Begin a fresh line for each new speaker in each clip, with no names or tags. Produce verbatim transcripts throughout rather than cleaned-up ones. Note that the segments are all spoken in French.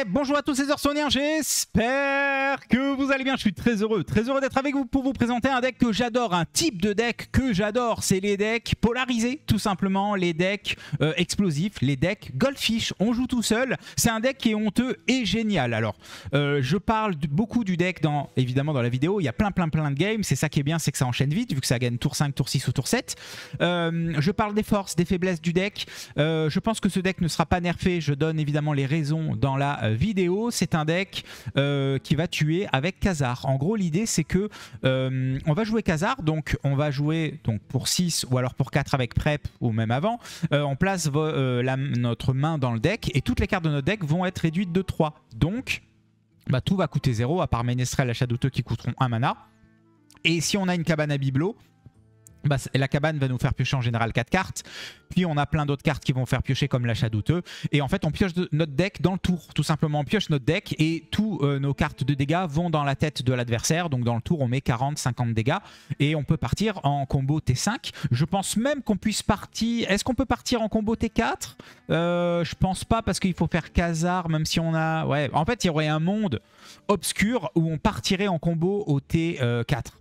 bonjour à tous, c'est Zorsonien, j'espère que vous allez bien. Je suis très heureux, très heureux d'être avec vous pour vous présenter un deck que j'adore, un type de deck que j'adore. C'est les decks polarisés, tout simplement, les decks euh, explosifs, les decks Goldfish. On joue tout seul, c'est un deck qui est honteux et génial. Alors, euh, je parle de, beaucoup du deck, dans, évidemment, dans la vidéo. Il y a plein, plein, plein de games. C'est ça qui est bien, c'est que ça enchaîne vite, vu que ça gagne tour cinq, tour six ou tour sept. Euh, je parle des forces, des faiblesses du deck. Euh, je pense que ce deck ne sera pas nerfé. Je donne évidemment les raisons dans la euh, vidéo. C'est un deck euh, qui va tuer avec Khazar. En gros, l'idée c'est que euh, on va jouer Khazar, donc on va jouer donc pour six ou alors pour quatre avec Prep ou même avant. Euh, on place euh, la, notre main dans le deck et toutes les cartes de notre deck vont être réduites de trois. Donc bah, tout va coûter zéro à part Ménestrel, achat douteux qui coûteront un mana. Et si on a une cabane à bibelot, bah, la cabane va nous faire piocher en général quatre cartes. Puis on a plein d'autres cartes qui vont faire piocher comme l'achat douteux. Et en fait on pioche notre deck dans le tour. Tout simplement on pioche notre deck et tous euh, nos cartes de dégâts vont dans la tête de l'adversaire. Donc dans le tour on met quarante cinquante dégâts. Et on peut partir en combo T cinq. Je pense même qu'on puisse partir... Est-ce qu'on peut partir en combo T quatre? euh, Je pense pas parce qu'il faut faire Khazar même si on a... Ouais, en fait il y aurait un monde obscur où on partirait en combo au T quatre.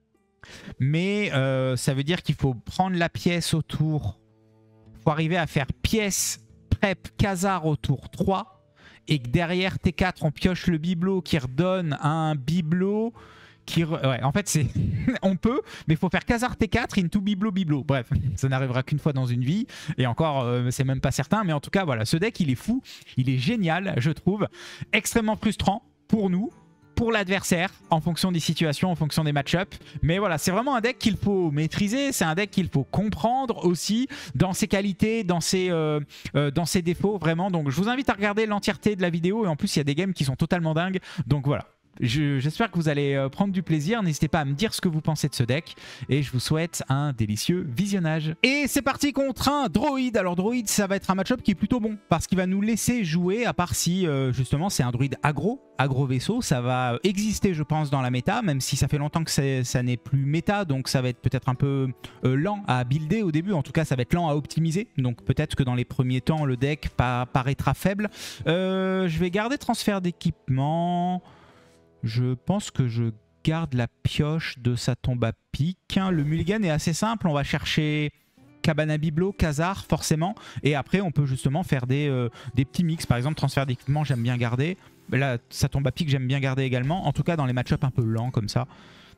Mais euh, ça veut dire qu'il faut prendre la pièce au tour. Il faut arriver à faire pièce, prep, Khazar au tour trois. Et que derrière T quatre, on pioche le bibelot qui redonne un bibelot. Qui re... Ouais, en fait, c'est on peut, mais il faut faire Khazar T quatre, into bibelot, bibelot. Bref, ça n'arrivera qu'une fois dans une vie. Et encore, euh, c'est même pas certain. Mais en tout cas, voilà, ce deck, il est fou. Il est génial, je trouve. Extrêmement frustrant pour nous, pour l'adversaire, en fonction des situations, en fonction des match-ups. Mais voilà, c'est vraiment un deck qu'il faut maîtriser, c'est un deck qu'il faut comprendre aussi, dans ses qualités, dans ses, euh, euh, dans ses défauts, vraiment. Donc je vous invite à regarder l'entièreté de la vidéo, et en plus il y a des games qui sont totalement dingues, donc voilà. J'espère que vous allez euh, prendre du plaisir. N'hésitez pas à me dire ce que vous pensez de ce deck. Et je vous souhaite un délicieux visionnage. Et c'est parti contre un droïde. Alors droïde, ça va être un match-up qui est plutôt bon. Parce qu'il va nous laisser jouer, à part si euh, justement c'est un druide aggro. Aggro vaisseau, ça va exister je pense dans la méta. Même si ça fait longtemps que ça n'est plus méta. Donc ça va être peut-être un peu euh, lent à builder au début. En tout cas ça va être lent à optimiser. Donc peut-être que dans les premiers temps le deck pa paraîtra faible. euh, Je vais garder transfert d'équipement. Je pense que je garde la pioche de sa tombe à pic. Le mulligan est assez simple. On va chercher cabane à bibelot, Khazar forcément. Et après, on peut justement faire des, euh, des petits mix. Par exemple, transfert d'équipement, j'aime bien garder. Là, sa tombe à pic, j'aime bien garder également. En tout cas, dans les match-ups un peu lents comme ça.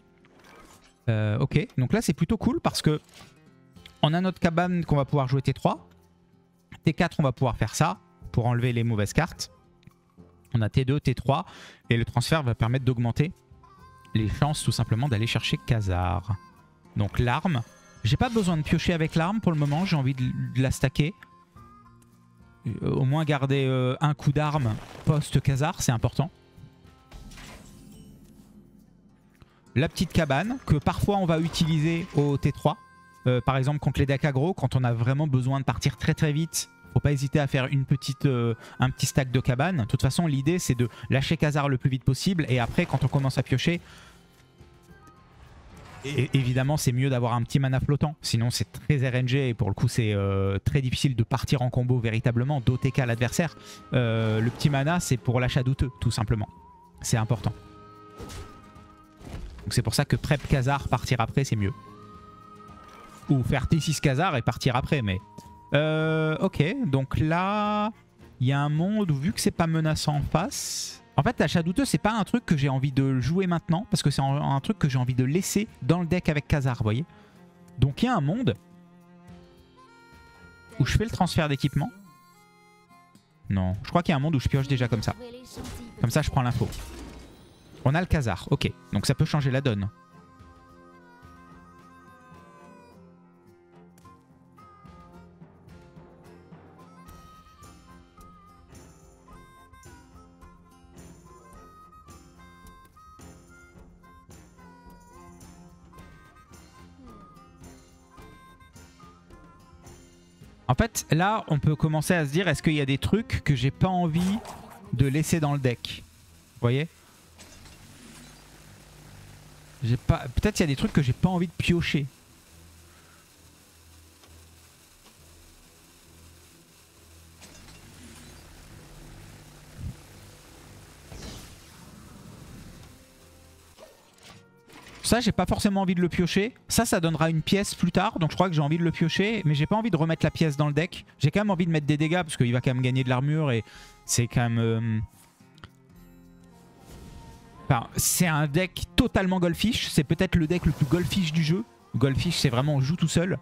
Euh, ok, donc là, c'est plutôt cool parce que on a notre cabane qu'on va pouvoir jouer T trois. T quatre, on va pouvoir faire ça pour enlever les mauvaises cartes. On a T deux, T trois et le transfert va permettre d'augmenter les chances tout simplement d'aller chercher Khazar. Donc l'arme, j'ai pas besoin de piocher avec l'arme pour le moment, j'ai envie de, de la stacker. Euh, au moins garder euh, un coup d'arme post-Khazar, c'est important. La petite cabane que parfois on va utiliser au T trois. Euh, par exemple contre les decks aggro, quand on a vraiment besoin de partir très très vite. Faut pas hésiter à faire une petite, euh, un petit stack de cabane. De toute façon, l'idée, c'est de lâcher Khazar le plus vite possible. Et après, quand on commence à piocher, et évidemment, c'est mieux d'avoir un petit mana flottant. Sinon, c'est très R N G. Et pour le coup, c'est euh, très difficile de partir en combo véritablement, d'O T K à l'adversaire. Euh, le petit mana, c'est pour l'achat douteux, tout simplement. C'est important. Donc c'est pour ça que prep Khazar, partir après, c'est mieux. Ou faire T six Khazar et partir après, mais... Euh, ok, donc là, il y a un monde où vu que c'est pas menaçant en face... En fait, l'achat douteux, c'est pas un truc que j'ai envie de jouer maintenant, parce que c'est un, un truc que j'ai envie de laisser dans le deck avec Khazar, vous voyez. Donc il y a un monde où je fais le transfert d'équipement. Non, je crois qu'il y a un monde où je pioche déjà comme ça. Comme ça, je prends l'info. On a le Khazar, ok. Donc ça peut changer la donne. En fait, là, on peut commencer à se dire, est-ce qu'il y a des trucs que j'ai pas envie de laisser dans le deck? Vous voyez? pas... Peut-être il y a des trucs que j'ai pas envie de piocher. ça, j'ai pas forcément envie de le piocher. Ça, ça donnera une pièce plus tard. Donc je crois que j'ai envie de le piocher. Mais j'ai pas envie de remettre la pièce dans le deck. J'ai quand même envie de mettre des dégâts parce qu'il va quand même gagner de l'armure. Et c'est quand même... Euh... Enfin, c'est un deck totalement Goldfish. C'est peut-être le deck le plus Goldfish du jeu. Goldfish, c'est vraiment on joue tout seul.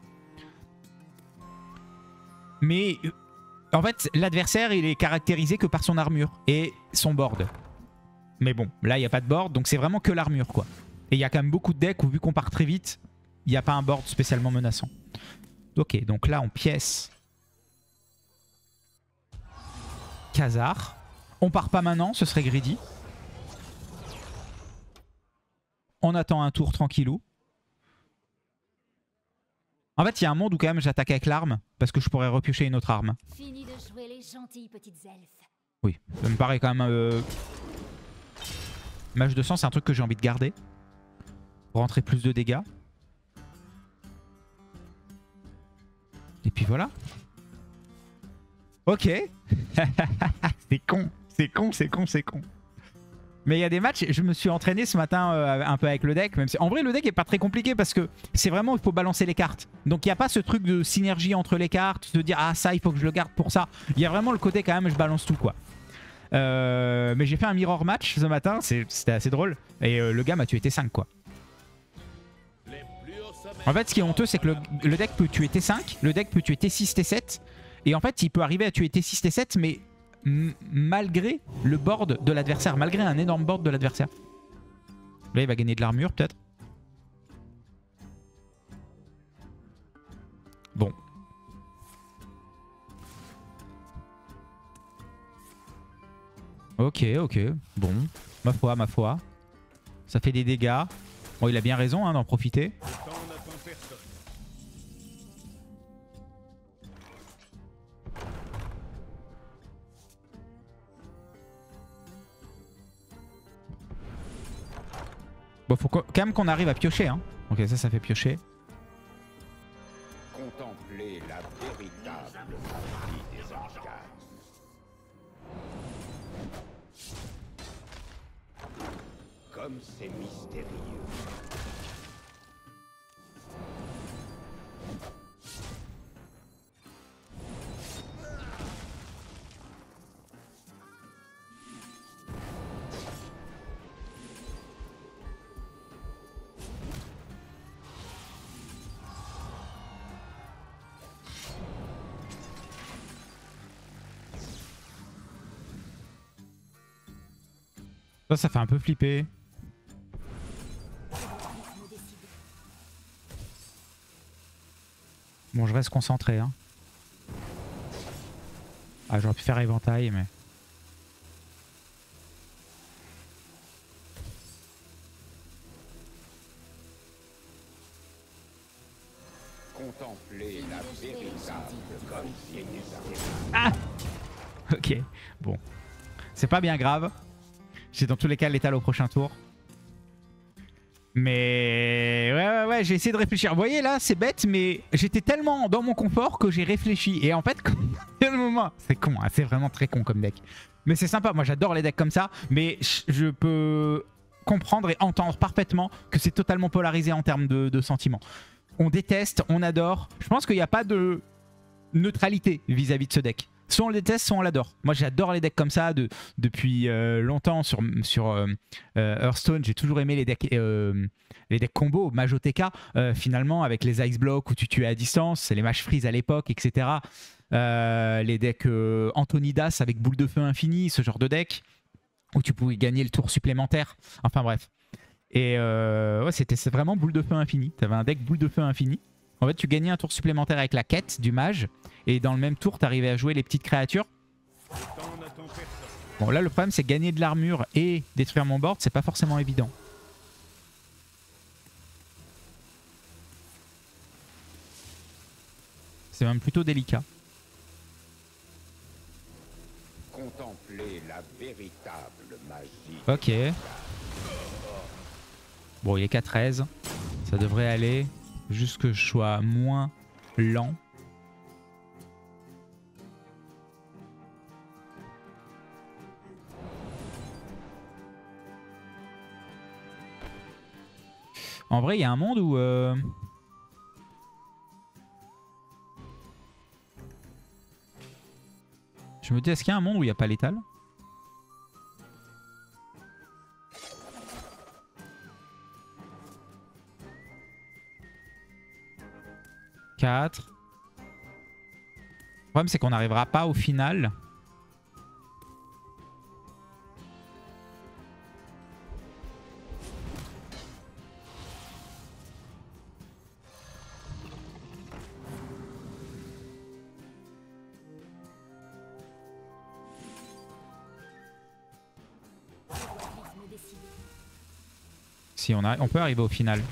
Mais en fait, l'adversaire, il est caractérisé que par son armure et son board. Mais bon, là, il n'y a pas de board. Donc c'est vraiment que l'armure, quoi. Et il y a quand même beaucoup de decks où, vu qu'on part très vite, il n'y a pas un board spécialement menaçant. Ok, donc là, on pièce Khazar. On part pas maintenant, ce serait greedy. On attend un tour tranquillou. En fait, il y a un monde où quand même j'attaque avec l'arme, parce que je pourrais repiocher une autre arme.
Fini de jouer les gentilles petites elfes.
Oui, ça me paraît quand même... Euh... Mage de sang, c'est un truc que j'ai envie de garder. Rentrer plus de dégâts. Et puis voilà. Ok. C'est con, c'est con, c'est con, c'est con. Mais il y a des matchs, je me suis entraîné ce matin euh, un peu avec le deck. Même si... En vrai, le deck est pas très compliqué parce que c'est vraiment, il faut balancer les cartes. Donc il n'y a pas ce truc de synergie entre les cartes, de dire ah ça, il faut que je le garde pour ça. Il y a vraiment le côté quand même, je balance tout quoi. Euh, mais j'ai fait un mirror match ce matin, c'était assez drôle. Et euh, le gars m'a tué T cinq quoi. En fait, ce qui est honteux, c'est que le, le deck peut tuer T cinq, le deck peut tuer T six, T sept. Et en fait, il peut arriver à tuer T six, T sept, mais malgré le board de l'adversaire, malgré un énorme board de l'adversaire. Là, il va gagner de l'armure, peut-être. Bon. Ok, ok. Bon. Ma foi, ma foi. Ça fait des dégâts. Bon, il a bien raison hein, d'en profiter. Bon, faut quand même qu'on arrive à piocher. Hein. Ok, ça, ça fait piocher.
Contempler la véritable magie des arcanes. Comme c'est mystérieux.
Ça, ça fait un peu flipper. Bon, je reste concentré. Hein. Ah, j'aurais pu faire éventail, mais...
Contempler la véritable comme si
Ah ok, bon. C'est pas bien grave. J'ai dans tous les cas l'étal au prochain tour. Mais ouais, ouais, ouais, j'ai essayé de réfléchir. Vous voyez là, c'est bête, mais j'étais tellement dans mon confort que j'ai réfléchi. Et en fait, le moment, c'est con, hein, c'est vraiment très con comme deck. Mais c'est sympa, moi j'adore les decks comme ça. Mais je peux comprendre et entendre parfaitement que c'est totalement polarisé en termes de, de sentiments. On déteste, on adore. Je pense qu'il n'y a pas de neutralité vis-à-vis de ce deck. Soit on le déteste, soit on l'adore. Moi, j'adore les decks comme ça de, depuis euh, longtemps sur, sur euh, Hearthstone. J'ai toujours aimé les decks, euh, les decks combo, Mage O T K, euh, finalement, avec les Ice Block où tu tuais à distance, les Mage Freeze à l'époque, et cetera. Euh, les decks euh, Antonidas avec boule de feu infini, ce genre de deck, où tu pouvais gagner le tour supplémentaire. Enfin bref. Et euh, ouais, c'était vraiment boule de feu infini. Tu avais un deck boule de feu infini. En fait, tu gagnais un tour supplémentaire avec la quête du mage. Et dans le même tour, tu arrivais à jouer les petites créatures. Bon, là, le problème, c'est gagner de l'armure et détruire mon board. C'est pas forcément évident. C'est même plutôt délicat.
Contempler la véritable magie.
Ok. Bon, il est qu'à treize. Ça devrait aller. Juste que je sois moins lent. En vrai, il y a un monde où... Euh... Je me dis, est-ce qu'il y a un monde où il n'y a pas létal? quatre. Le problème, c'est qu'on n'arrivera pas au final. Si on, a, on peut arriver au final.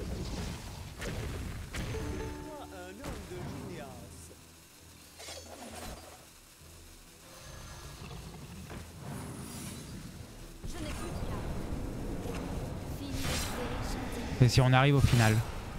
Et si on arrive au final.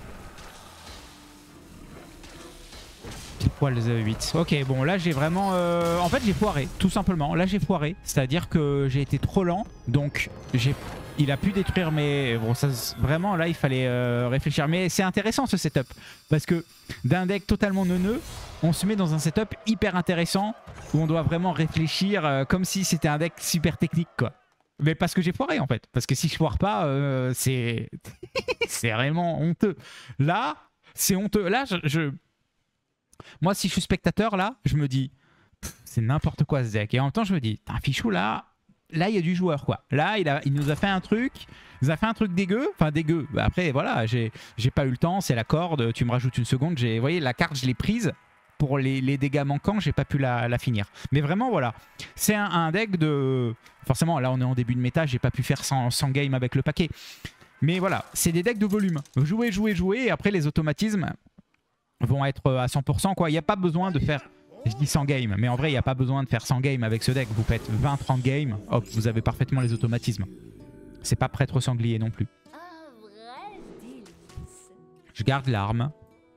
Pile poil zéro huit. Ok, bon là j'ai vraiment... Euh... En fait j'ai foiré, tout simplement. Là j'ai foiré. C'est-à-dire que j'ai été trop lent. Donc j'ai... il a pu détruire mes... Bon ça vraiment là il fallait euh, réfléchir. Mais c'est intéressant ce setup. Parce que d'un deck totalement neuneux, on se met dans un setup hyper intéressant. Où on doit vraiment réfléchir euh, comme si c'était un deck super technique quoi. Mais parce que j'ai foiré en fait. Parce que si je foire pas, euh, c'est c'est vraiment honteux. Là, c'est honteux. Là, je, je... Moi, si je suis spectateur, là, je me dis, c'est n'importe quoi ce deck. Et en même temps, je me dis, un fichou là, là, il y a du joueur quoi. Là, il, a, il nous a fait un truc, il nous a fait un truc dégueu. Enfin, dégueu. Bah, après, voilà, j'ai pas eu le temps, c'est la corde. Tu me rajoutes une seconde. Vous voyez, la carte, je l'ai prise. Pour les, les dégâts manquants, j'ai pas pu la, la finir. Mais vraiment, voilà. C'est un, un deck de... Forcément, là, on est en début de méta. J'ai pas pu faire cent, cent games avec le paquet. Mais voilà, c'est des decks de volume. Jouer, jouer, jouer. Et après, les automatismes vont être à cent pour cent. Quoi. Il n'y a pas besoin de faire... Je dis cent games. Mais en vrai, il n'y a pas besoin de faire cent games avec ce deck. Vous faites vingt trente games. Hop, vous avez parfaitement les automatismes. C'est pas prêtre sanglier non plus. Je garde l'arme.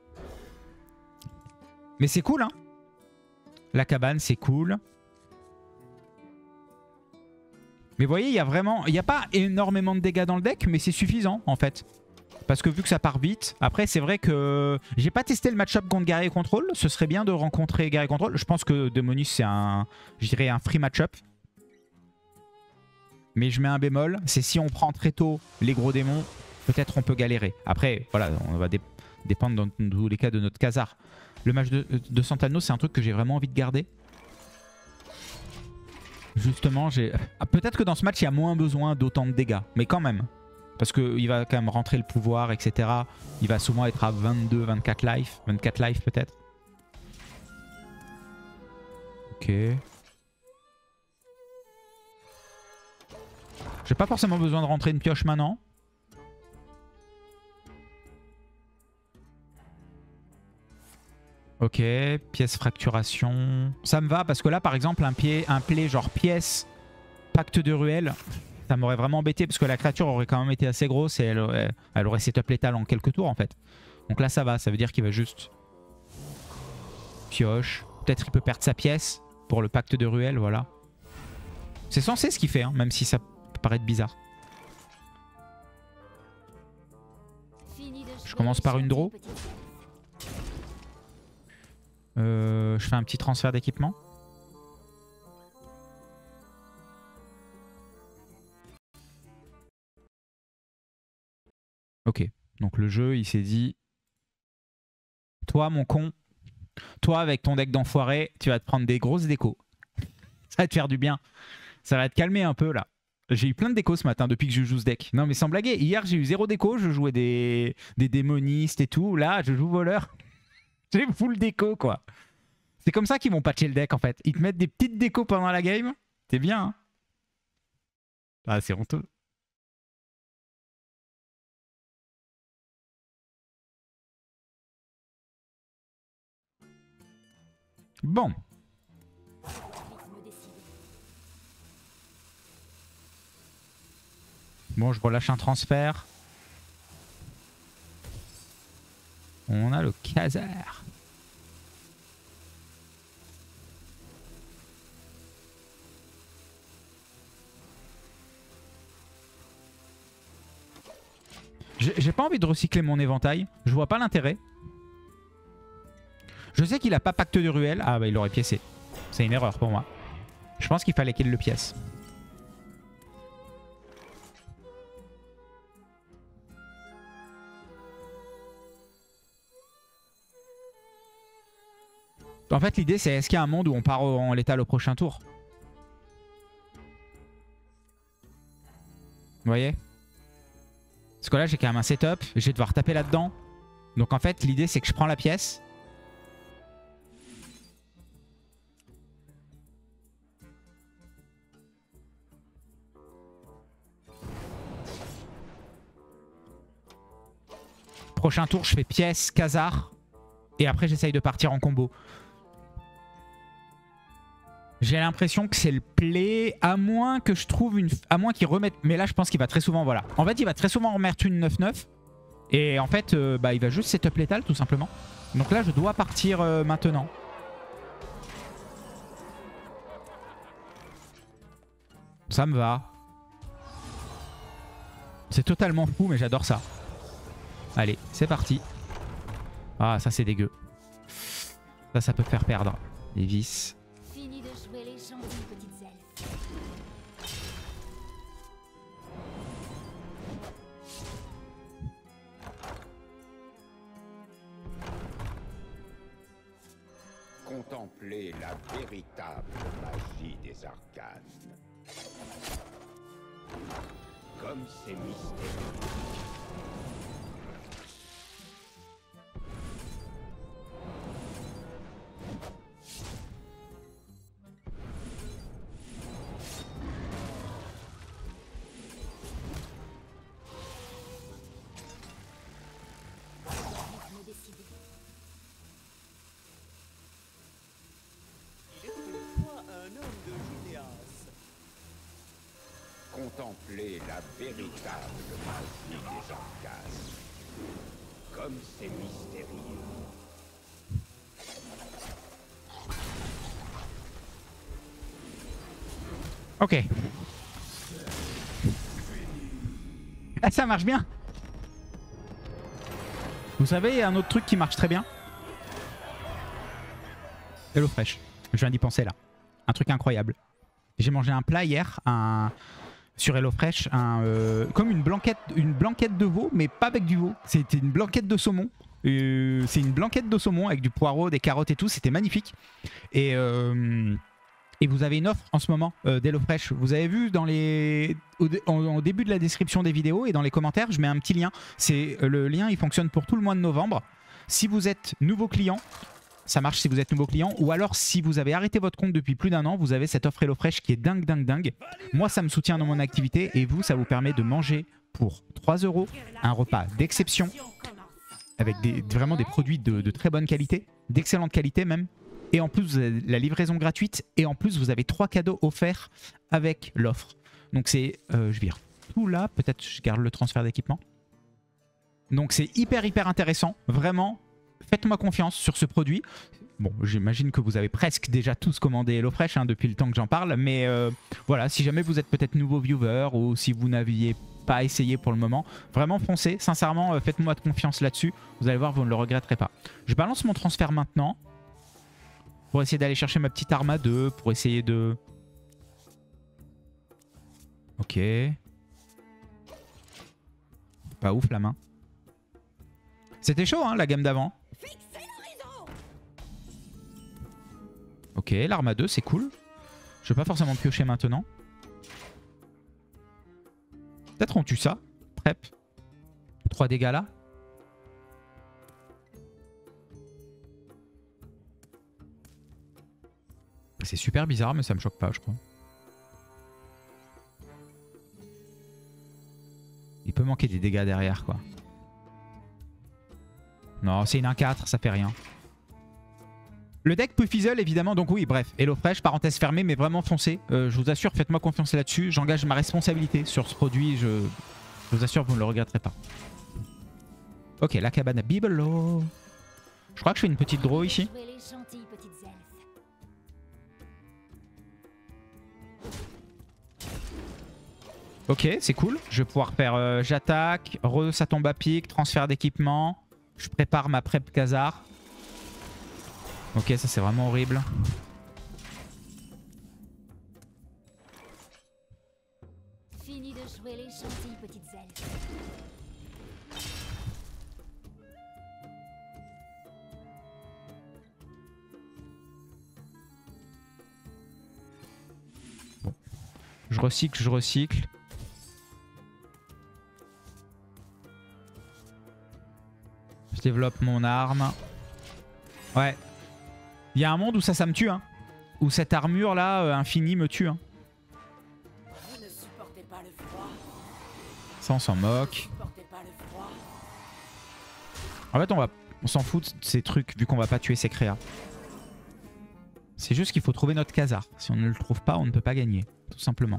Mais c'est cool, hein. La cabane, c'est cool. Mais vous voyez, il y a vraiment... Il n'y a pas énormément de dégâts dans le deck, mais c'est suffisant, en fait. Parce que vu que ça part vite... Après, c'est vrai que... J'ai pas testé le match-up contre Guerrier Control. Ce serait bien de rencontrer Guerrier Control. Je pense que Demonis, c'est un... Je dirais un free match-up. Mais je mets un bémol. C'est si on prend très tôt les gros démons, peut-être on peut galérer. Après, voilà, on va dé... dépendre dans tous les cas de notre Khazar. Le match de, de Santano, c'est un truc que j'ai vraiment envie de garder. Justement, j'ai... Ah, peut-être que dans ce match, il y a moins besoin d'autant de dégâts. Mais quand même. Parce qu'il va quand même rentrer le pouvoir, et cetera. Il va souvent être à vingt-deux, vingt-quatre life. vingt-quatre life peut-être. Ok. J'ai pas forcément besoin de rentrer une pioche maintenant. Ok, pièce fracturation. Ça me va parce que là, par exemple, un, pied, un play genre pièce, pacte de ruelle, ça m'aurait vraiment embêté parce que la créature aurait quand même été assez grosse et elle aurait, elle aurait setup létal en quelques tours en fait. Donc là, ça va. Ça veut dire qu'il va juste pioche. Peut-être il peut perdre sa pièce pour le pacte de ruelle, voilà. C'est censé ce qu'il fait, hein, même si ça peut paraître bizarre. Je commence par une draw. Euh, je fais un petit transfert d'équipement. Ok, donc le jeu il s'est dit, toi mon con, toi avec ton deck d'enfoiré, tu vas te prendre des grosses décos. Ça va te faire du bien. Ça va te calmer un peu là. J'ai eu plein de décos ce matin depuis que je joue ce deck. Non mais sans blaguer, hier j'ai eu zéro déco, je jouais des, des démonistes et tout. Là je joue voleur. J'ai full déco quoi. C'est comme ça qu'ils vont patcher le deck en fait. Ils te mettent des petites décos pendant la game. C'est bien. Hein, ah c'est honteux. Bon. Bon, je relâche un transfert. On a le Khazar. J'ai pas envie de recycler mon éventail. Je vois pas l'intérêt. Je sais qu'il a pas pacte de ruelle. Ah bah il l'aurait piécé. C'est une erreur pour moi. Je pense qu'il fallait qu'il le pièce. En fait l'idée c'est est-ce qu'il y a un monde où on part en létal au prochain tour? Vous voyez? Parce que là j'ai quand même un setup. Je vais devoir taper là-dedans. Donc en fait l'idée c'est que je prends la pièce. Prochain tour, je fais pièce, Khazar. Et après, j'essaye de partir en combo. J'ai l'impression que c'est le play, à moins que je trouve une... À moins qu'il remette... Mais là, je pense qu'il va très souvent... Voilà. En fait, il va très souvent remettre une neuf neuf. Et en fait, euh, bah, il va juste setup létal, tout simplement. Donc là, je dois partir euh, maintenant. Ça me va. C'est totalement fou, mais j'adore ça. Allez, c'est parti. Ah, ça c'est dégueu. Ça, ça peut faire perdre. Les vis.
Fini de jouer les gentilles petites elfes.
Contemplez la véritable magie des arcanes. Comme c'est mystérieux.
Me décider.
Il était une fois un homme de Gineas.
Contemplez la véritable magie des arcanes. Comme c'est mystérieux.
Ok. Ah, ça marche bien. Vous savez, il y a un autre truc qui marche très bien. HelloFresh. Je viens d'y penser là. Un truc incroyable. J'ai mangé un plat hier, un... sur HelloFresh, un, euh, comme une blanquette, une blanquette de veau, mais pas avec du veau. C'était une blanquette de saumon. Euh, C'est une blanquette de saumon avec du poireau, des carottes et tout. C'était magnifique. Et... Euh... Et vous avez une offre en ce moment euh, d'HelloFresh. Vous avez vu dans les... au, dé... au début de la description des vidéos et dans les commentaires, je mets un petit lien. C'est le lien, il fonctionne pour tout le mois de novembre. Si vous êtes nouveau client, ça marche si vous êtes nouveau client. Ou alors si vous avez arrêté votre compte depuis plus d'un an, vous avez cette offre HelloFresh qui est dingue, dingue, dingue. Moi, ça me soutient dans mon activité et vous, ça vous permet de manger pour trois euros un repas d'exception avec des, vraiment des produits de, de très bonne qualité, d'excellente qualité même. Et en plus, vous avez la livraison gratuite. Et en plus, vous avez trois cadeaux offerts avec l'offre. Donc c'est... Euh, je vire tout là. Peut-être je garde le transfert d'équipement. Donc c'est hyper, hyper intéressant. Vraiment, faites-moi confiance sur ce produit. Bon, j'imagine que vous avez presque déjà tous commandé HelloFresh hein, depuis le temps que j'en parle. Mais euh, voilà, si jamais vous êtes peut-être nouveau viewer ou si vous n'aviez pas essayé pour le moment, vraiment foncez. Sincèrement, euh, faites-moi confiance là-dessus. Vous allez voir, vous ne le regretterez pas. Je balance mon transfert maintenant. Pour essayer d'aller chercher ma petite Arma deux. Pour essayer de... Ok. Pas ouf la main. C'était chaud hein la gamme d'avant. Ok, l'Arma deux c'est cool. Je vais pas forcément piocher maintenant. Peut-être on tue ça. Prep. trois dégâts là. C'est super bizarre, mais ça me choque pas, je crois. Il peut manquer des dégâts derrière, quoi. Non, c'est une un quatre, ça fait rien. Le deck peut fizzle, évidemment, donc oui, bref. HelloFresh, parenthèse fermée, mais vraiment foncez. Euh, je vous assure, faites-moi confiance là-dessus. J'engage ma responsabilité sur ce produit. Je, je vous assure, vous ne le regretterez pas. Ok, la cabane à Bibelo. Je crois que je fais une petite draw ici.
Jouer les gentilles petites elfes.
Ok, c'est cool. Je vais pouvoir faire euh, j'attaque, re ça tombe à pic, transfert d'équipement. Je prépare ma prep Khazar. Ok, ça c'est vraiment horrible.
Fini de jouer les gentilles petites elfes.
Je recycle, je recycle. Je développe mon arme. Ouais. Il y a un monde où ça, ça me tue. Hein. Où cette armure là, euh, infinie, me tue. Hein.
Vous ne supportez pas le froid.
Ça, on s'en moque.
Supportez pas le froid.
En fait, on va, on s'en fout de ces trucs vu qu'on va pas tuer ces créas. C'est juste qu'il faut trouver notre Khazar. Si on ne le trouve pas, on ne peut pas gagner. Tout simplement.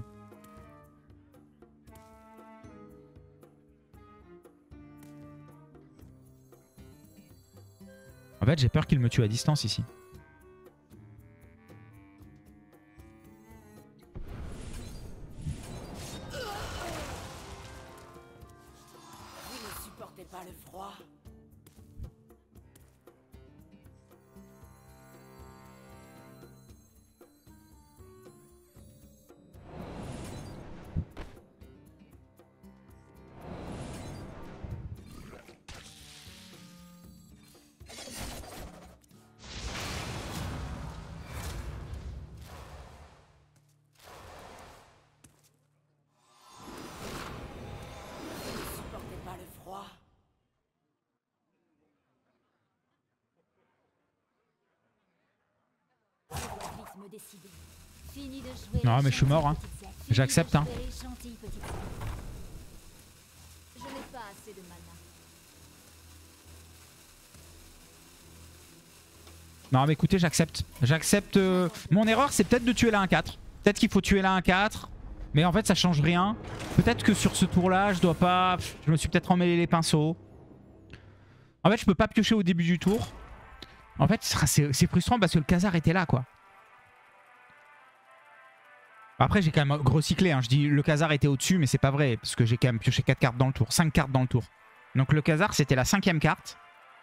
En fait, j'ai peur qu'il me tue à distance ici.
Vous ne supportez pas le froid. Vous ne supportez pas le froid.
Je dois vite me décider. Fini de jouer
Non,
les
mais je suis mort, hein.
gentilles petites elfes. Fini
J'accepte,
de
hein.
jouer les gentilles petites elfes. Je n'ai pas assez de mana.
Non mais écoutez, j'accepte. J'accepte. Euh... Mon erreur, c'est peut-être de tuer la un quatre. Peut-être qu'il faut tuer la un quatre. Mais en fait, ça change rien. Peut-être que sur ce tour-là, je dois pas... Je me suis peut-être emmêlé les pinceaux. En fait, je peux pas piocher au début du tour. En fait, c'est frustrant parce que le Khazar était là, quoi. Après, j'ai quand même recyclé. Hein. Je dis le Khazar était au-dessus, mais c'est pas vrai. Parce que j'ai quand même pioché quatre cartes dans le tour. cinq cartes dans le tour. Donc le Khazar, c'était la cinquième carte.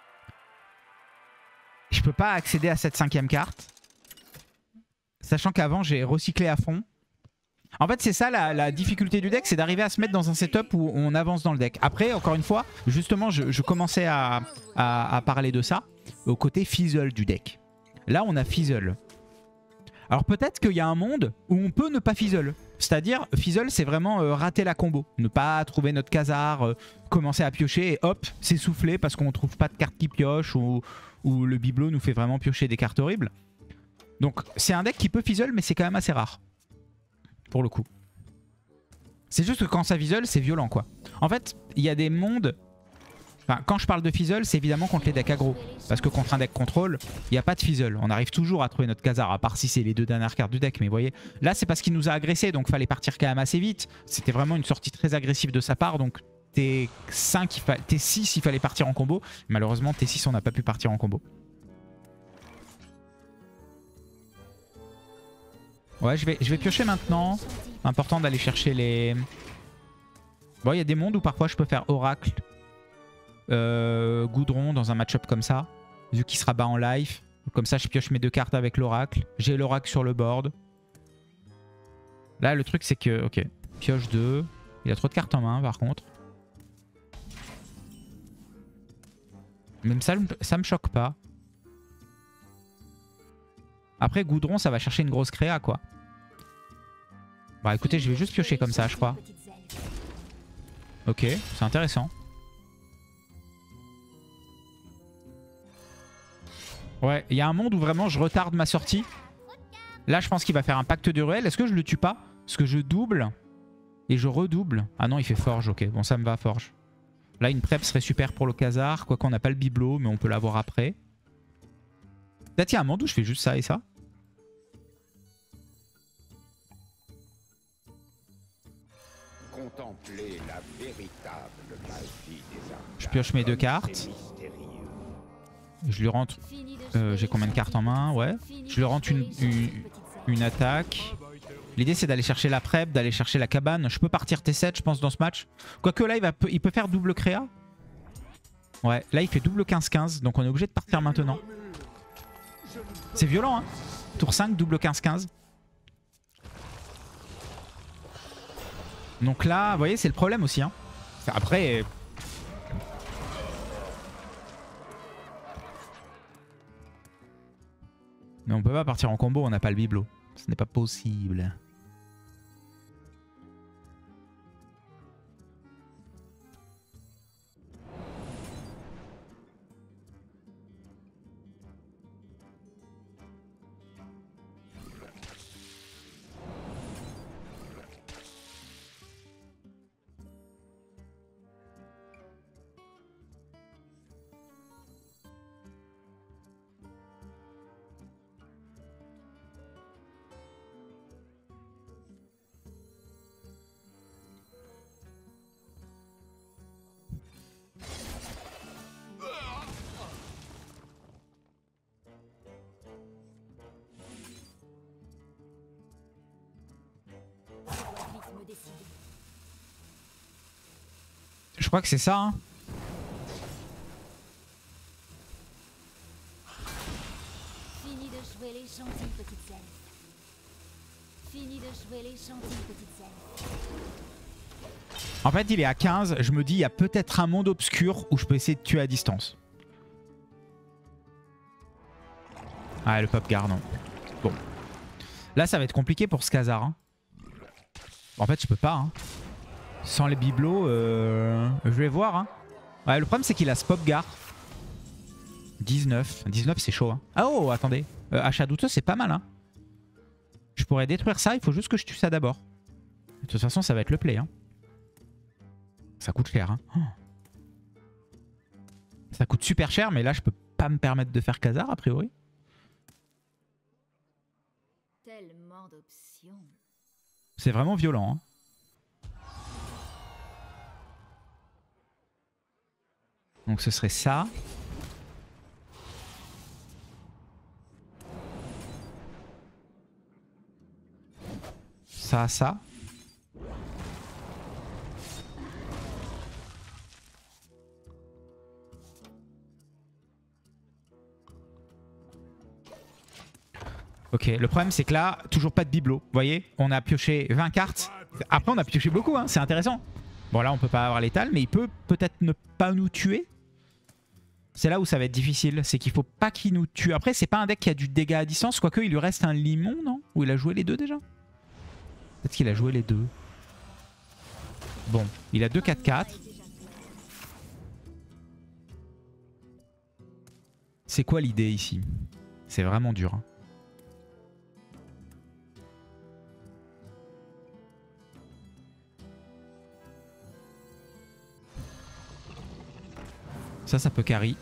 Je peux pas accéder à cette cinquième carte. Sachant qu'avant, j'ai recyclé à fond. En fait, c'est ça la, la difficulté du deck, c'est d'arriver à se mettre dans un setup où on avance dans le deck. Après, encore une fois, justement, je, je commençais à, à, à parler de ça au côté fizzle du deck. Là, on a fizzle. Alors peut-être qu'il y a un monde où on peut ne pas fizzle. C'est-à-dire, fizzle, c'est vraiment euh, rater la combo. Ne pas trouver notre Khazar, euh, commencer à piocher et hop, s'essouffler parce qu'on ne trouve pas de carte qui pioche ou, ou le bibelot nous fait vraiment piocher des cartes horribles. Donc c'est un deck qui peut fizzle, mais c'est quand même assez rare. Pour le coup. C'est juste que quand ça fizzle, c'est violent, quoi. En fait, il y a des mondes... Enfin, quand je parle de fizzle, c'est évidemment contre les decks aggro. Parce que contre un deck contrôle, il n'y a pas de fizzle. On arrive toujours à trouver notre Khazar, à part si c'est les deux dernières cartes du deck. Mais vous voyez, là, c'est parce qu'il nous a agressé, donc fallait partir quand même assez vite. C'était vraiment une sortie très agressive de sa part, donc T cinq, il fa... T six, il fallait partir en combo. Malheureusement, T six, on n'a pas pu partir en combo. Ouais, je vais, je vais piocher maintenant. Important d'aller chercher les... Bon, il y a des mondes où parfois je peux faire Oracle, euh, Goudron dans un match-up comme ça. Vu qu'il sera bas en life. Comme ça, je pioche mes deux cartes avec l'Oracle. J'ai l'Oracle sur le board. Là, le truc, c'est que... Ok, pioche deux. Il a trop de cartes en main, par contre. Même ça, ça me choque pas. Après, Goudron, ça va chercher une grosse créa, quoi. Bah écoutez, je vais juste piocher comme ça, je crois. Ok, c'est intéressant. Ouais, il y a un monde où vraiment je retarde ma sortie. Là, je pense qu'il va faire un pacte de ruelle. Est-ce que je le tue pas? Parce que je double et je redouble. Ah non, il fait forge, ok. Bon, ça me va, forge. Là, une prep serait super pour le Khazar. Quoique on n'a pas le bibelot, mais on peut l'avoir après. Peut-être il y a un monde où je fais juste ça et ça.
Contempler la véritable magie des arcanes.
Je pioche mes deux cartes. Je lui rentre... Euh, J'ai combien de cartes en main? Ouais. Je lui rentre une, une, une attaque. L'idée c'est d'aller chercher la prep, d'aller chercher la cabane. Je peux partir T sept je pense dans ce match. Quoique là il, va, il peut faire double créa. Ouais, là il fait double quinze quinze. Donc on est obligé de partir maintenant. C'est violent hein. Tour cinq, double quinze quinze. Donc là, vous voyez, c'est le problème aussi. Hein. Après... Mais on peut pas partir en combo, on n'a pas le bibelot. Ce n'est pas possible. Je crois que c'est ça. Hein.
Fini de jouer les gentilles petites elfes. Fini de jouer les gentilles petites elfes.
En fait, il est à quinze. Je me dis, il y a peut-être un monde obscur où je peux essayer de tuer à distance. Ah, le pop guard, non. Bon. Là, ça va être compliqué pour ce Khazar. Hein. En fait, je peux pas. Hein. Sans les bibelots, euh, je vais voir. Hein. Ouais, le problème, c'est qu'il a ce pop guard. dix-neuf. dix-neuf, c'est chaud. Hein. Ah oh, attendez. Euh, achat douteux, c'est pas mal. Hein. Je pourrais détruire ça. Il faut juste que je tue ça d'abord. De toute façon, ça va être le play. Hein. Ça coûte cher. Hein. Oh. Ça coûte super cher, mais là, je peux pas me permettre de faire Khazar, a priori.
Tellement d'options.
C'est vraiment violent. Hein. Donc ce serait ça. Ça, ça. Ok, le problème c'est que là, toujours pas de bibelot. Vous voyez, on a pioché vingt cartes. Après on a pioché beaucoup, hein, c'est intéressant. Bon là on peut pas avoir l'étal, mais il peut peut-être ne pas nous tuer. C'est là où ça va être difficile, c'est qu'il faut pas qu'il nous tue. Après c'est pas un deck qui a du dégât à distance, quoique il lui reste un limon, non? Ou il a joué les deux déjà? Peut-être qu'il a joué les deux. Bon, il a deux quatre quatre. C'est quoi l'idée ici? C'est vraiment dur. Hein. Ça, ça peut carry.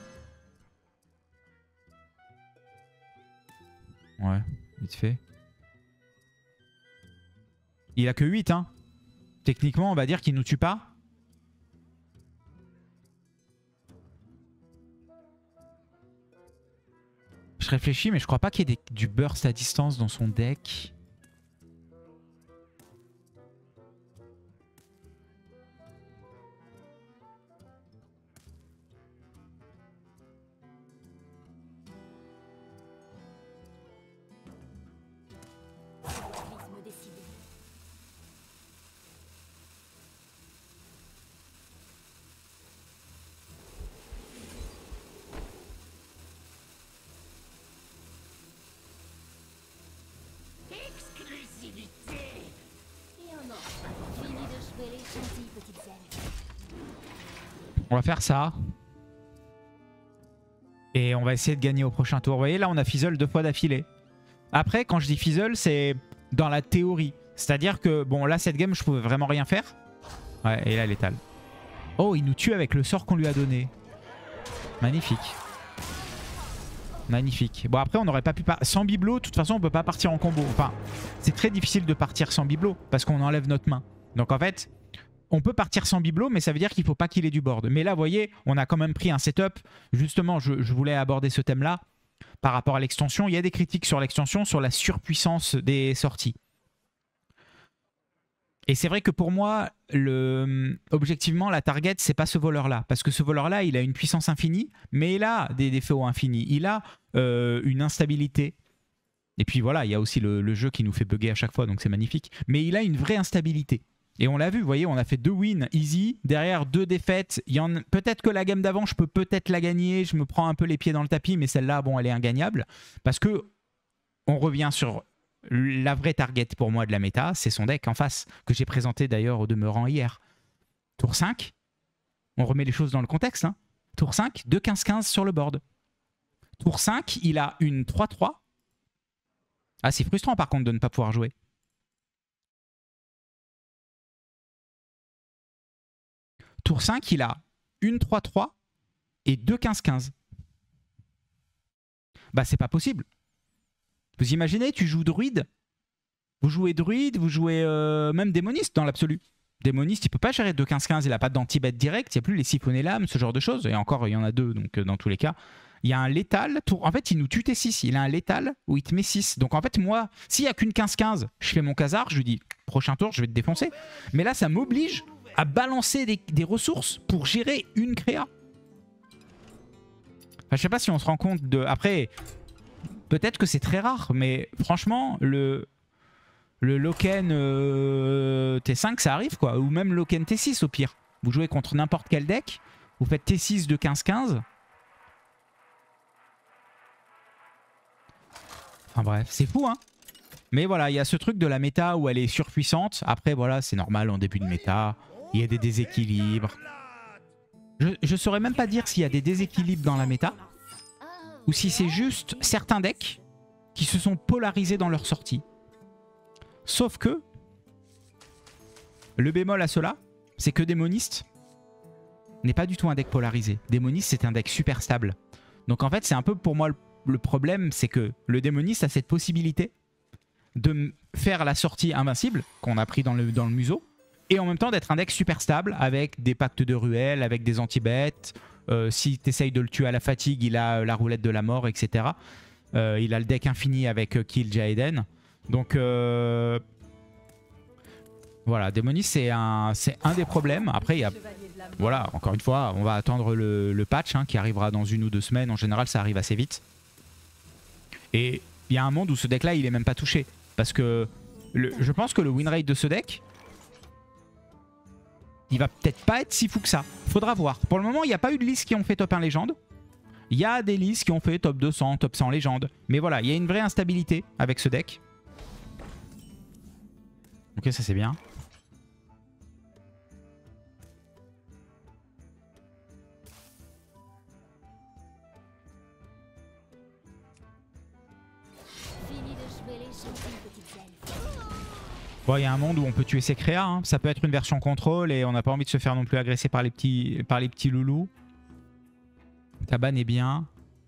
Ouais, vite fait. Il a que huit, hein. Techniquement, on va dire qu'il nous tue pas. Je réfléchis, mais je crois pas qu'il y ait des, du burst à distance dans son deck. On va faire ça. Et on va essayer de gagner au prochain tour. Vous voyez, là, on a fizzle deux fois d'affilée. Après, quand je dis fizzle, c'est dans la théorie. C'est-à-dire que, bon, là, cette game, je pouvais vraiment rien faire. Ouais, et là, l'étal. Oh, il nous tue avec le sort qu'on lui a donné. Magnifique. Magnifique. Bon, après, on n'aurait pas pu... Par... Sans bibelot, de toute façon, on peut pas partir en combo. Enfin, c'est très difficile de partir sans bibelot parce qu'on enlève notre main. Donc, en fait... On peut partir sans bibelot, mais ça veut dire qu'il ne faut pas qu'il ait du board. Mais là, vous voyez, on a quand même pris un setup. Justement, je, je voulais aborder ce thème-là par rapport à l'extension. Il y a des critiques sur l'extension, sur la surpuissance des sorties. Et c'est vrai que pour moi, le, objectivement, la target, c'est pas ce voleur-là. Parce que ce voleur-là, il a une puissance infinie, mais il a des défauts infinis. Il a euh, une instabilité. Et puis voilà, il y a aussi le, le jeu qui nous fait bugger à chaque fois, donc c'est magnifique. Mais il a une vraie instabilité. Et on l'a vu, vous voyez, on a fait deux wins easy. Derrière, deux défaites. Il y en... Peut-être que la game d'avant, je peux peut-être la gagner. Je me prends un peu les pieds dans le tapis, mais celle-là, bon, elle est ingagnable. Parce que on revient sur... La vraie target pour moi de la méta, c'est son deck en face, que j'ai présenté d'ailleurs au demeurant hier. Tour cinq, on remet les choses dans le contexte. Hein. Tour cinq, deux quinze quinze sur le board. Tour cinq, il a une trois trois. Ah, c'est frustrant par contre de ne pas pouvoir jouer. Tour cinq, il a une trois trois et deux quinze quinze. Bah, c'est pas possible. Vous imaginez, tu joues druide, vous jouez druide, vous jouez euh, même démoniste dans l'absolu. Démoniste, il peut pas gérer deux quinze quinze, il a pas d'anti-bet direct, il n'y a plus les siphonner l'âme, ce genre de choses. Et encore, il y en a deux, donc euh, dans tous les cas. Il y a un létal, tour... en fait il nous tue T six, il a un létal où il te met six. Donc en fait moi, s'il n'y a qu'une quinze quinze, je fais mon casar, je lui dis, prochain tour, je vais te défoncer. Mais là, ça m'oblige à balancer des, des ressources pour gérer une créa. Enfin, je sais pas si on se rend compte de... Après... Peut-être que c'est très rare, mais franchement, le, le Loken euh, T cinq, ça arrive quoi. Ou même Loken T six au pire. Vous jouez contre n'importe quel deck, vous faites T six de quinze quinze. Enfin bref, c'est fou hein. Mais voilà, il y a ce truc de la méta où elle est surpuissante. Après voilà, c'est normal en début de méta. Il y a des déséquilibres. Je ne saurais même pas dire s'il y a des déséquilibres dans la méta. Ou si c'est juste certains decks qui se sont polarisés dans leur sortie. Sauf que, le bémol à cela, c'est que Démoniste n'est pas du tout un deck polarisé. Démoniste, c'est un deck super stable. Donc en fait, c'est un peu pour moi le, le problème, c'est que le Démoniste a cette possibilité de faire la sortie invincible, qu'on a pris dans le, dans le museau, et en même temps d'être un deck super stable, avec des pactes de ruelle, avec des anti-bêtes. Euh, si tu essayes de le tuer à la fatigue, il a la roulette de la mort, et cetera. Euh, il a le deck infini avec euh, Kill Jaeden. Donc euh, voilà, Démoniste c'est un, un des problèmes. Après, il y a, voilà, encore une fois, on va attendre le, le patch hein, qui arrivera dans une ou deux semaines. En général, ça arrive assez vite. Et il y a un monde où ce deck-là, il est même pas touché. Parce que le, je pense que le win rate de ce deck... il va peut-être pas être si fou que ça. Faudra voir. Pour le moment, il n'y a pas eu de listes qui ont fait top un légende. Il y a des listes qui ont fait top deux cents, top cent légende. Mais voilà, il y a une vraie instabilité avec ce deck. Ok, ça c'est bien.
Fini de jouer les gentilles petites elfes.
Bon, il y a un monde où on peut tuer ses créas. Hein. Ça peut être une version contrôle et on n'a pas envie de se faire non plus agresser par les petits, par les petits loulous. Taban est bien.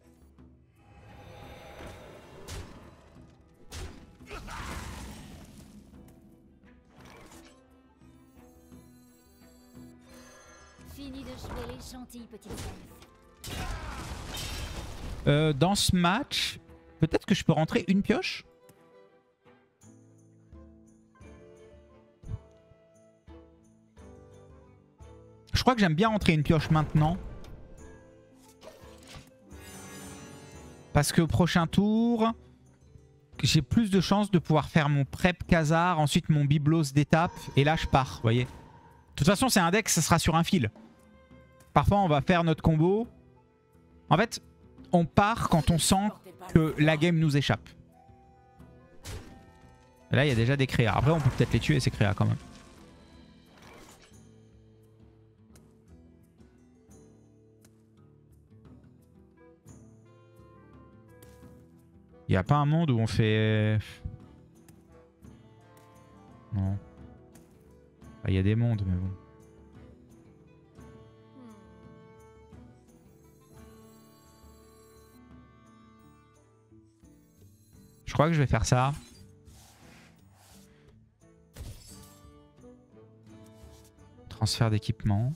Fini de jouer les gentilles petites elfes.
Euh, dans ce match, peut-être que je peux rentrer une pioche. Je crois que j'aime bien rentrer une pioche maintenant. Parce que au prochain tour, j'ai plus de chances de pouvoir faire mon prep Khazar, ensuite mon biblos d'étape, et là je pars, vous voyez. De toute façon, c'est un deck, ça sera sur un fil. Parfois, on va faire notre combo. En fait, on part quand on sent que la game nous échappe. Et là, il y a déjà des créas. Après, on peut peut-être les tuer, ces créas, quand même. Il n'y a pas un monde où on fait... Non. Il y a des mondes, mais bon. Je crois que je vais faire ça. Transfert d'équipement.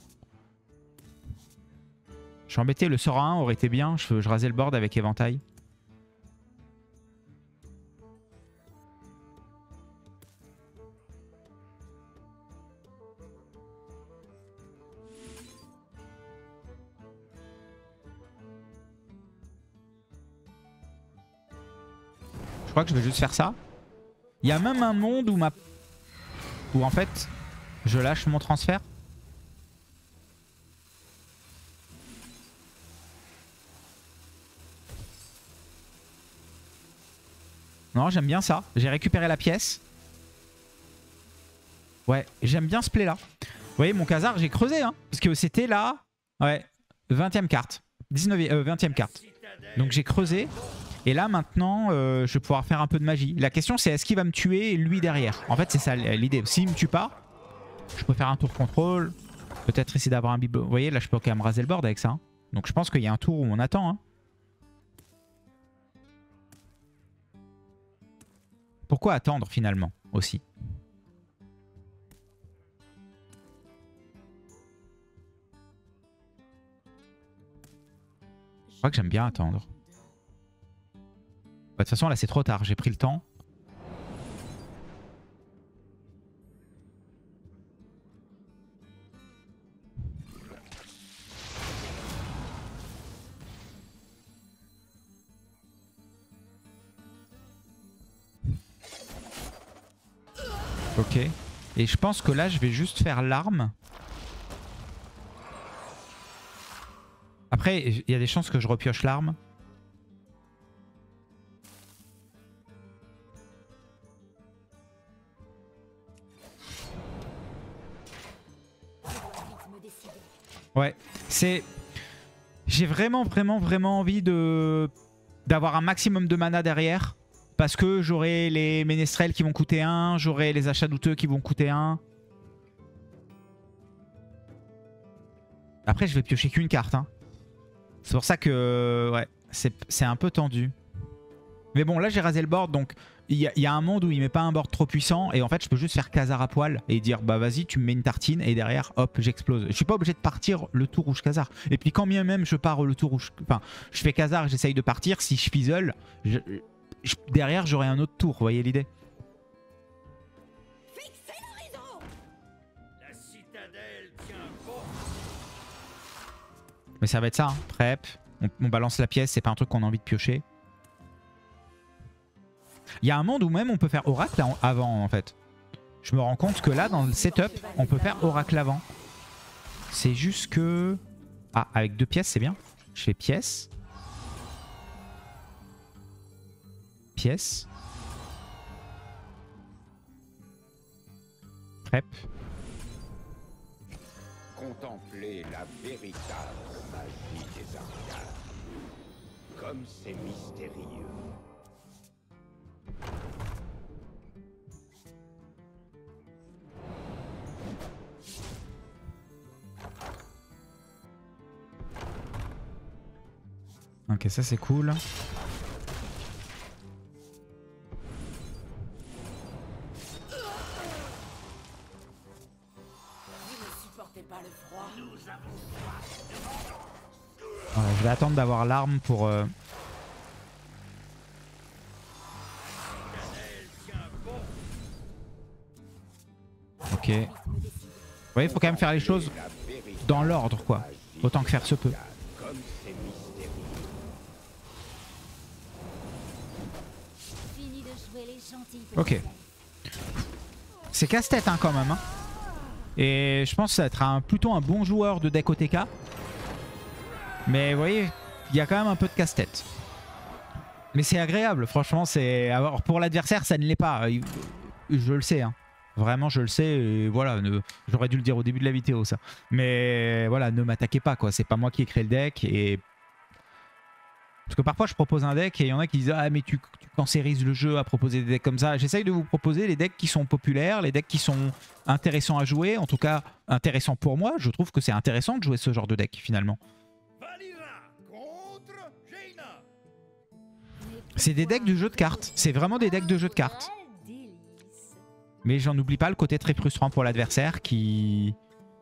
Je suis embêté, le sort à un aurait été bien. Je, je rasais le board avec éventail. crois que je vais juste faire ça. Il y a même un monde où ma... où en fait je lâche mon transfert. Non, j'aime bien ça. J'ai récupéré la pièce. Ouais, j'aime bien ce play là. Vous voyez, mon Khazar, j'ai creusé, hein. Parce que c'était là. Ouais, vingtième carte. dix-neuvième, euh, vingtième carte. Donc j'ai creusé. Et là, maintenant, euh, je vais pouvoir faire un peu de magie. La question, c'est est-ce qu'il va me tuer lui derrière? En fait, c'est ça l'idée. S'il me tue pas, je peux faire un tour contrôle. Peut-être essayer d'avoir un biblo. Vous voyez, là, je peux quand même raser le board avec ça. Hein. Donc je pense qu'il y a un tour où on attend. Hein. Pourquoi attendre finalement aussi? Je crois que j'aime bien attendre. De toute façon là c'est trop tard, j'ai pris le temps. Ok. Et je pense que là je vais juste faire l'arme. Après il y a des chances que je repioche l'arme. Ouais, c'est... J'ai vraiment, vraiment, vraiment envie de d'avoir un maximum de mana derrière. Parce que j'aurai les ménestrels qui vont coûter un, j'aurai les achats douteux qui vont coûter un. Après, je vais piocher qu'une carte. Hein. C'est pour ça que... Ouais, c'est un peu tendu. Mais bon, là, j'ai rasé le board, donc... Il y, y a un monde où il met pas un board trop puissant et en fait je peux juste faire Khazar à poil et dire bah vas-y tu me mets une tartine et derrière hop j'explose. Je suis pas obligé de partir le tour où je Khazar. Et puis quand bien même je pars le tour où je... Enfin je fais Khazar, j'essaye de partir, si je fizzle, je... Je... derrière j'aurai un autre tour, vous voyez l'idée? Mais ça va être ça, hein. Prep, on, on balance la pièce, c'est pas un truc qu'on a envie de piocher. Il y a un monde où même on peut faire Oracle avant en fait. Je me rends compte que là dans le setup on peut faire Oracle avant. C'est juste que... Ah avec deux pièces c'est bien. Je fais pièce. Pièce. Prep.
Contempler la véritable magie des arcanes. Comme c'est mystérieux.
Ok, ça c'est cool. Voilà, je vais attendre d'avoir l'arme pour... Euh... Ok. Vous voyez, il faut quand même faire les choses dans l'ordre, quoi. Autant que faire se peut. Ok. C'est casse-tête hein, quand même. Hein. Et je pense que ça va être un, plutôt un bon joueur de deck O T K. Mais vous voyez, il y a quand même un peu de casse-tête. Mais c'est agréable, franchement. C'est alors pour l'adversaire, ça ne l'est pas. Je le sais. Hein. Vraiment, je le sais. Et voilà, ne... j'aurais dû le dire au début de la vidéo, ça. Mais voilà, ne m'attaquez pas, quoi. C'est pas moi qui ai créé le deck. Et... Parce que parfois, je propose un deck et il y en a qui disent « Ah, mais tu, tu cancérises le jeu à proposer des decks comme ça. » J'essaye de vous proposer les decks qui sont populaires, les decks qui sont intéressants à jouer. En tout cas, intéressants pour moi. Je trouve que c'est intéressant de jouer ce genre de deck, finalement. C'est des decks de jeu de cartes. C'est vraiment des decks de jeu de cartes. Mais j'en oublie pas le côté très frustrant pour l'adversaire qui...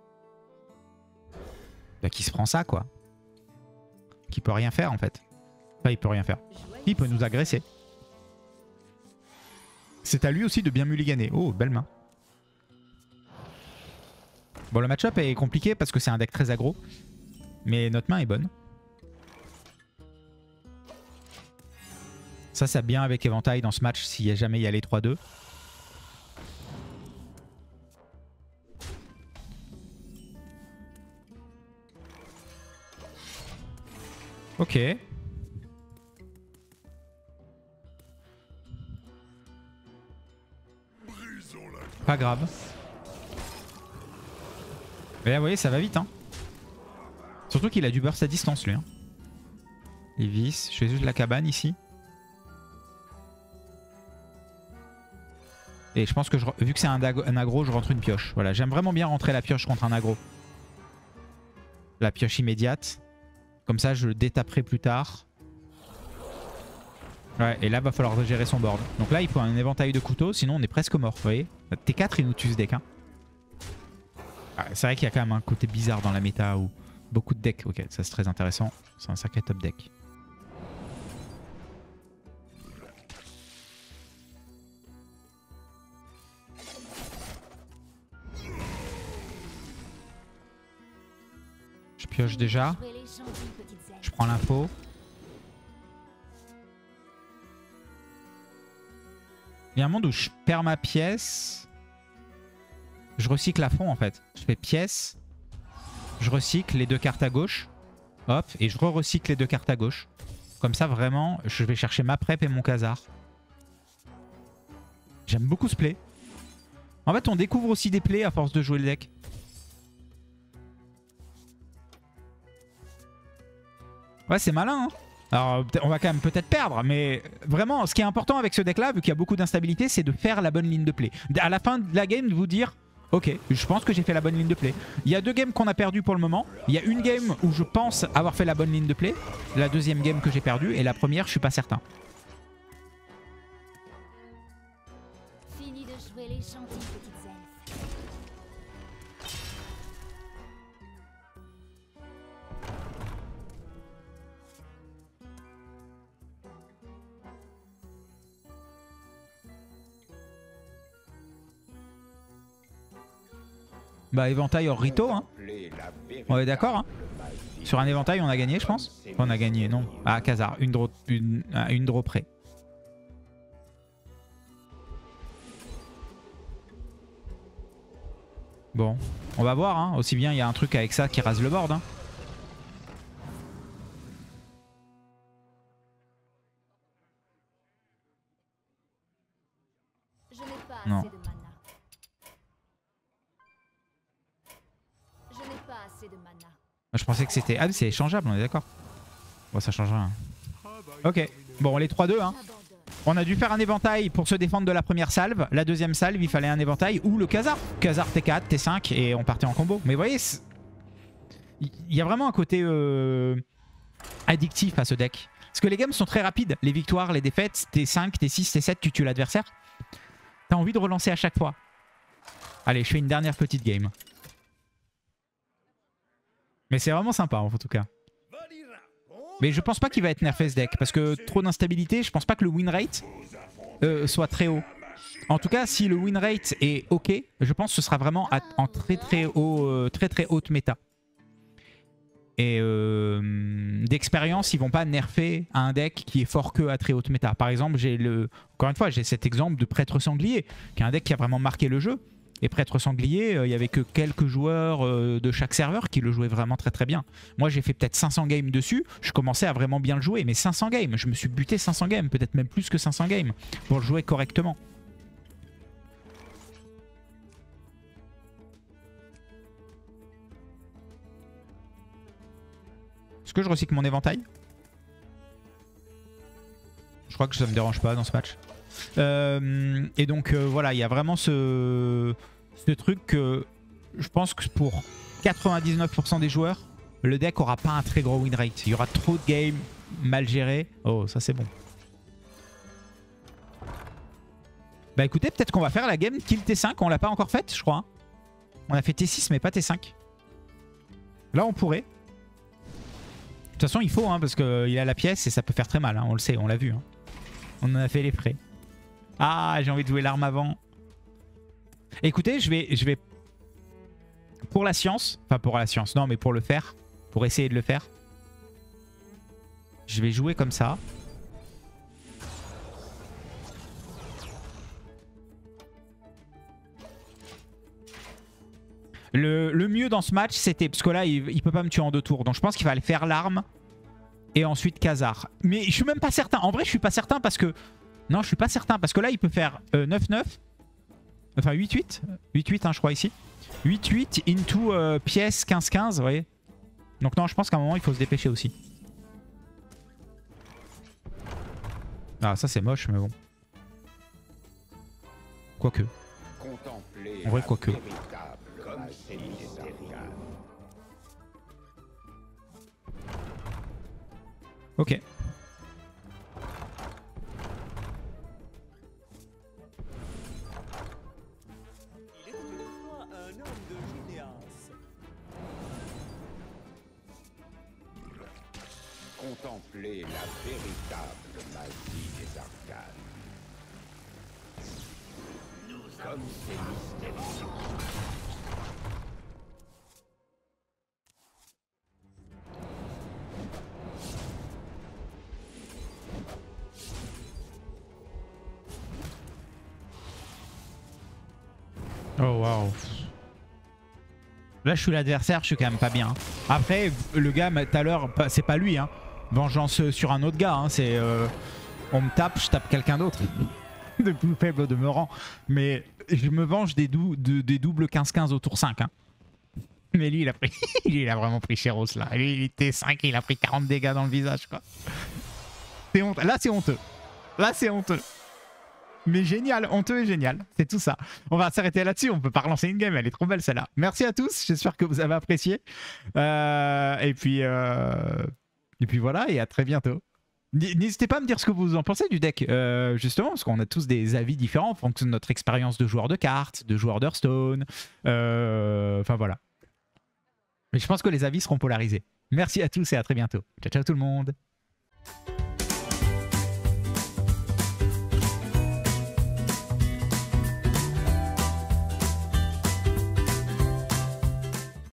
Bah, qui se prend ça, quoi. Qui peut rien faire, en fait. Enfin, il peut rien faire. Il peut nous agresser. C'est à lui aussi de bien mulliganer. Oh, belle main. Bon, le match-up est compliqué parce que c'est un deck très aggro. Mais notre main est bonne. Ça, ça bien avec éventail dans ce match s'il y a jamais il y a les trois deux. Ok. Pas grave. Mais là, vous voyez, ça va vite. Hein. Surtout qu'il a du burst à distance, lui. Hein. Il visse. Je fais juste la cabane ici. Et je pense que je, vu que c'est un, un aggro, je rentre une pioche. Voilà, j'aime vraiment bien rentrer la pioche contre un aggro. La pioche immédiate. Comme ça, je le détaperai plus tard. Ouais, et là, va falloir gérer son board. Donc là, il faut un éventail de couteaux, sinon on est presque mort, vous voyez. T quatre, il nous tue ce deck. Hein. Ah, c'est vrai qu'il y a quand même un côté bizarre dans la méta où beaucoup de decks. Ok, ça c'est très intéressant. C'est un sacré top deck. Je pioche déjà. Je prends l'info. Il y a un monde où je perds ma pièce. Je recycle à fond en fait. Je fais pièce. Je recycle les deux cartes à gauche. Hop. Et je re-recycle les deux cartes à gauche. Comme ça vraiment, je vais chercher ma prep et mon Khazar. J'aime beaucoup ce play. En fait, on découvre aussi des plays à force de jouer le deck. Ouais, c'est malin, hein. Alors, on va quand même peut-être perdre, mais vraiment, ce qui est important avec ce deck-là, vu qu'il y a beaucoup d'instabilité, c'est de faire la bonne ligne de play. À la fin de la game, de vous dire, ok, je pense que j'ai fait la bonne ligne de play. Il y a deux games qu'on a perdu pour le moment. Il y a une game où je pense avoir fait la bonne ligne de play. La deuxième game que j'ai perdue, et la première, je suis pas certain.
Fini de jouer les gentilles petites elfes.
Bah, éventail hors Rito, hein. On est d'accord, hein. Sur un éventail, on a gagné, je pense. On a gagné, non. Ah, Khazar, une draw, une, une draw près. Bon, on va voir, hein. Aussi bien, il y a un truc avec ça qui rase le board, hein.
Je n'ai pas
Non.
assez de mana. Je n'ai pas assez de mana.
Je pensais que c'était... Ah, c'est échangeable, on est d'accord. Bon, ça change rien. Ok, bon, les trois deux, hein.
J'abandonne.
On a dû faire un éventail pour se défendre de la première salve. La deuxième salve, il fallait un éventail ou le Khazar. Khazar T quatre, T cinq et on partait en combo. Mais vous voyez, il y a vraiment un côté euh, addictif à ce deck. Parce que les games sont très rapides. Les victoires, les défaites, T cinq, T six, T sept, tu tues l'adversaire. T'as envie de relancer à chaque fois. Allez, je fais une dernière petite game. Mais c'est vraiment sympa en tout cas. Mais je pense pas qu'il va être nerfé ce deck. Parce que trop d'instabilité, je pense pas que le win rate euh, soit très haut. En tout cas, si le win rate est ok, je pense que ce sera vraiment à, en très très haut, euh, très très haute méta. Et euh, d'expérience, ils vont pas nerfer un deck qui est fort que à très haute méta. Par exemple, j'ai le, encore une fois, j'ai cet exemple de Prêtre Sanglier, qui est un deck qui a vraiment marqué le jeu. Et Prêtre Sanglier, euh, il y avait que quelques joueurs euh, de chaque serveur qui le jouaient vraiment très très bien. Moi, j'ai fait peut-être cinq cents games dessus. Je commençais à vraiment bien le jouer. Mais cinq cents games, je me suis buté cinq cents games, peut-être même plus que cinq cents games, pour le jouer correctement. Est-ce que je recycle mon éventail? Je crois que ça me dérange pas dans ce match. Euh, et donc euh, voilà, il y a vraiment ce, ce truc que je pense que pour quatre-vingt-dix-neuf pour cent des joueurs, le deck aura pas un très gros win rate. Il y aura trop de games mal gérés. Oh, ça c'est bon. Bah écoutez, peut-être qu'on va faire la game kill T cinq. On l'a pas encore faite, je crois. Hein. On a fait T six mais pas T cinq. Là on pourrait. De toute façon il faut, hein, parce qu'il a la pièce et ça peut faire très mal. Hein. On le sait, on l'a vu. Hein. On en a fait les frais. Ah, j'ai envie de jouer l'arme avant. Écoutez, je vais, je vais... Pour la science... Enfin, pour la science, non, mais pour le faire. Pour essayer de le faire. Je vais jouer comme ça. Le, le mieux dans ce match, c'était... Parce que là, il, il peut pas me tuer en deux tours. Donc je pense qu'il fallait faire l'arme. Et ensuite Khazar. Mais je suis même pas certain. En vrai, je suis pas certain parce que... Non, je suis pas certain. Parce que là, il peut faire euh, neuf neuf. Enfin, huit huit. huit huit, hein, je crois, ici. huit huit into euh, pièce quinze quinze, vous voyez. Donc non, je pense qu'à un moment, il faut se dépêcher aussi. Ah, ça, c'est moche, mais bon. Quoique. En vrai, quoique. Ok.
Contempler la véritable magie des arcanes. Comme c'est mystérieux.
Oh waouh. Là je suis l'adversaire, je suis quand même pas bien. Après le gars tout à l'heure, c'est pas lui hein. Vengeance sur un autre gars, hein. C'est euh, on me tape, je tape quelqu'un d'autre. De plus faible au demeurant. Mais je me venge des, dou de, des doubles quinze quinze au tour cinq. Hein. Mais lui il a pris. il a vraiment pris Chéros là. Lui il était cinq, il a pris quarante dégâts dans le visage quoi. C'est honte. Là c'est honteux. Là c'est honteux. Mais génial, honteux et génial, c'est tout ça. On va s'arrêter là-dessus, on peut pas relancer une game, elle est trop belle celle-là. Merci à tous, j'espère que vous avez apprécié. Euh, et puis euh, et puis voilà, et à très bientôt. N'hésitez pas à me dire ce que vous en pensez du deck, euh, justement, parce qu'on a tous des avis différents en fonction de notre expérience de joueur de cartes, de joueur d'Hearthstone. Euh, enfin voilà. Mais je pense que les avis seront polarisés. Merci à tous et à très bientôt. Ciao ciao tout le monde.